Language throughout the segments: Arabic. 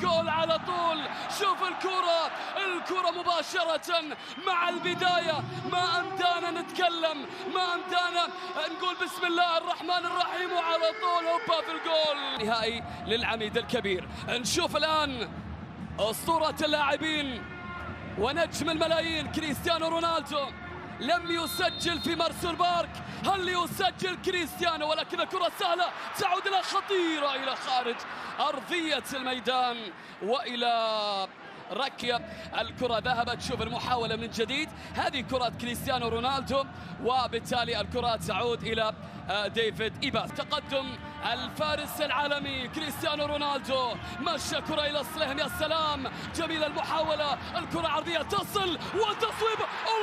جول على طول. شوف الكرة مباشرة مع البداية، ما أمدانا نتكلم، ما أمدانا نقول بسم الله الرحمن الرحيم، وعلى طول هوبا في الجول. نهائي للعميد الكبير. نشوف الآن أسطورة اللاعبين ونجم الملايين كريستيانو رونالدو. لم يسجل في مارسيل بارك، هل يسجل كريستيانو؟ ولكن الكرة سهلة تعود إلى خطيرة إلى خارج أرضية الميدان وإلى ركية. الكرة ذهبت. شوف المحاولة من جديد، هذه كرة كريستيانو رونالدو، وبالتالي الكرة تعود إلى ديفيد إيباس. تقدم الفارس العالمي كريستيانو رونالدو، مشى كرة إلى السلام. يا سلام، جميلة المحاولة، الكرة عرضية تصل والتصويب.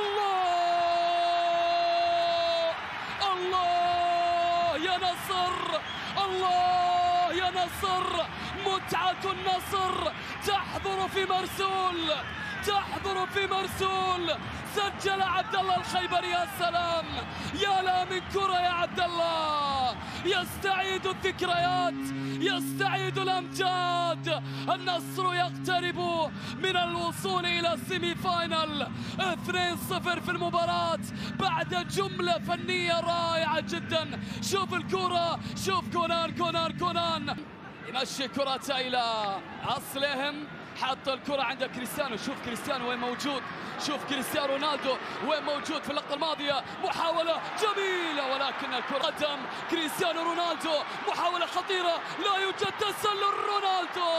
الله يا نصر، الله يا نصر، متعة النصر تحضر في مرسول، تحضر في مرسول. سجل عبد الله الخيبري. يا سلام، يا لا من كرة يا عبد الله، يستعيد الذكريات، يستعيد الأمجاد. النصر يقترب من الوصول إلى السيمي فاينل. 2-0 في المباراة بعد جملة فنية رائعة جدا. شوف الكرة، شوف كونان يمشي كرة إلى أصلهم، حط الكرة عند كريستيانو. شوف كريستيانو وين موجود، شوف كريستيانو رونالدو وين موجود في اللقطة الماضية. محاولة جميلة ولكن الكرة قدم كريستيانو رونالدو، محاولة خطيرة، لا يوجد تسلل. رونالدو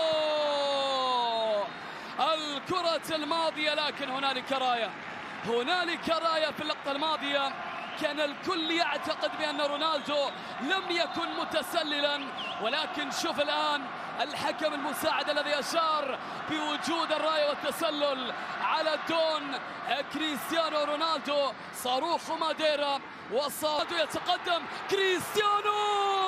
الكرة الماضية، لكن هنالك راية في اللقطة الماضية. كان الكل يعتقد بأن رونالدو لم يكن متسللا، ولكن شوف الآن الحكم المساعد الذي أشار بوجود الراية والتسلل على دون كريستيانو رونالدو. صاروخ ماديرا وصاد يتقدم كريستيانو.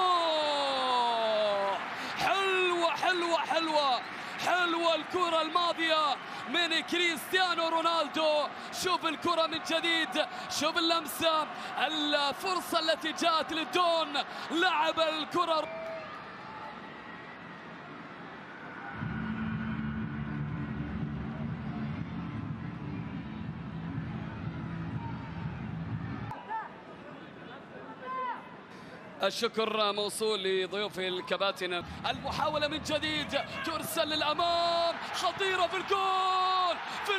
حلوة الكرة الماضية من كريستيانو رونالدو. شوف الكرة من جديد، شوف اللمسة، الفرصة التي جاءت للدون، لعب الكرة. الشكر موصول لضيوفي الكباتن. المحاولة من جديد ترسل للأمام، خطيرة في الجول،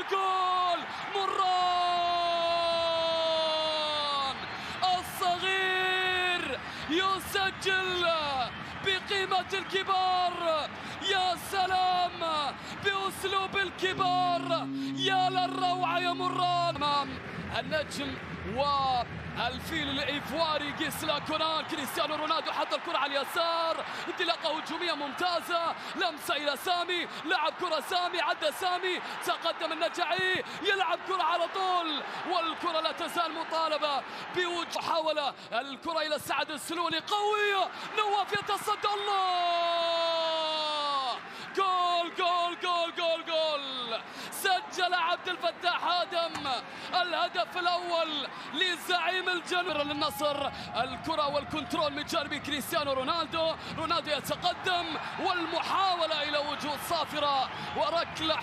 مران الصغير يسجل بقيمة الكبار. يا سلام، بأسلوب الكبار، يا للروعة يا مران. أمام النجم والفيل الإيفواري جيسلا كونان. كريستيانو رونالدو حط الكرة على اليسار، انطلاقة هجومية ممتازة، لمسة إلى سامي، لعب كرة سامي، عدى سامي، تقدم النجعي، يلعب كرة على طول، والكرة لا تزال مطالبة بوجود محاولة. الكرة إلى سعد السلولي، قوية، نواف يتصدى. الله، جول. سجل عبد الفتاح آدم الهدف الأول لزعيم الجنوب للنصر. الكرة والكنترول من جانب كريستيانو رونالدو يتقدم، والمحاولة إلى وجود صافرة وركلة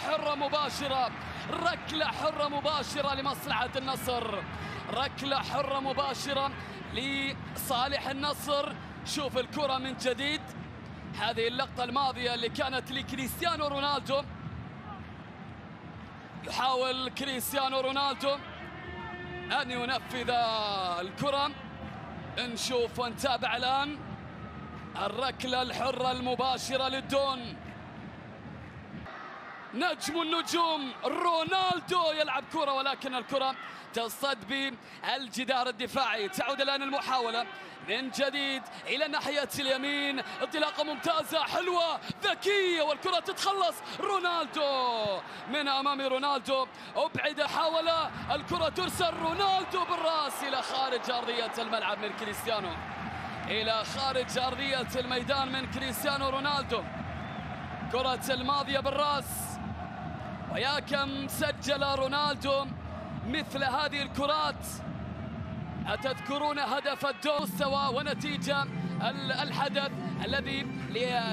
حرة مباشرة لمصلحة النصر، ركلة حرة مباشرة لصالح النصر. شوف الكرة من جديد، هذه اللقطة الماضية اللي كانت لكريستيانو رونالدو. يحاول كريستيانو رونالدو أن ينفذ الكرة. نشوف ونتابع الآن الركلة الحرة المباشرة للدون. نجم النجوم رونالدو يلعب كرة، ولكن الكرة تصطد بالجدار الدفاعي. تعود الآن المحاولة من جديد إلى ناحية اليمين، انطلاقة ممتازة حلوة ذكية، والكرة تتخلص. رونالدو من أمام رونالدو، أبعد حاولة، الكرة ترسل، رونالدو بالرأس إلى خارج أرضية الملعب من كريستيانو، إلى خارج أرضية الميدان من كريستيانو رونالدو. كرة الماضية بالرأس، ويا كم سجل رونالدو مثل هذه الكرات. أتذكرون هدف الدور؟ مستوى ونتيجة الحدث الذي